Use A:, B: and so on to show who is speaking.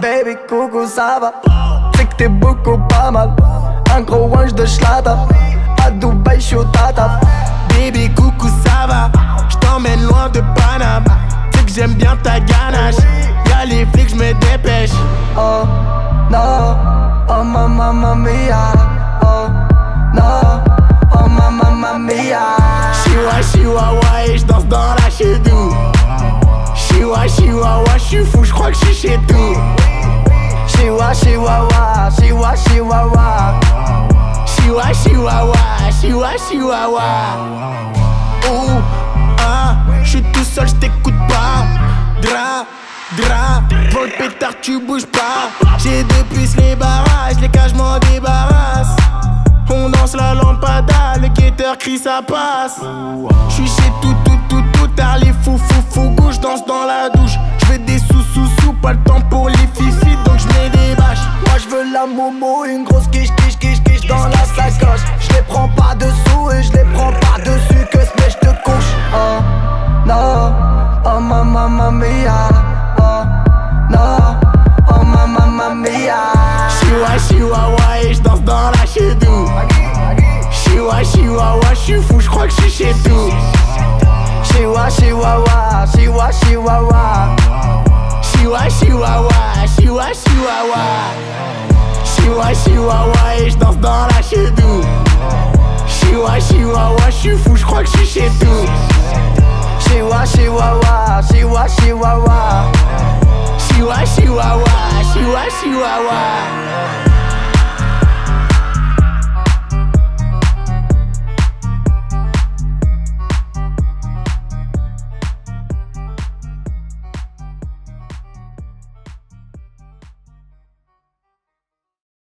A: baby, coucou, ça va? C'est que t'es beaucoup pas mal. Un gros wange de schlata. À Dubaï, j'suis au tata.
B: Baby, coucou, ça va? J't'emmène loin de Paname. C'est que j'aime bien ta ganache. Y'a les flics, j'me dépêche.
A: Oh non, oh mamma mia. Oh non, oh mamma mia.
B: Chihuahua et j'danse dans la chédou. Chihuahua, j'suis fou, j'crois que j'suis chez tout.
A: Chihuahua.
B: Chihuahua. Ouh, ah, j'suis tout seul, j't'écoute pas. Pour le pétard, tu bouges pas. J'ai deux puces, les barrages, les cas, j'm'en débarrasse. On danse la lampada, le guetteur crie ça passe. J'suis chez tout, tard les fous, gauche, danse dans la douche. J'veux des sous, pas le temps pour les fifis, donc j'mets des bâches.
A: Moi j'veux la momo, une grosse quiche dans la sacoche. J'les prends pas dessous et j'les prends pas dessus, que ce mec j'te couche. Oh non, oh mamma mia. Oh non, oh mamma mia.
B: Chihuahua et j'danse dans la chédou. Chihuahua, j'suis fou, j'crois que j'suis chez tout.
A: Chihuahua.
B: Chihuahua et j'danse dans la chédou. Chihuahua, j'suis fou, j'crois que j'suis chez tout.
A: Chihuahua.
B: Chihuahua.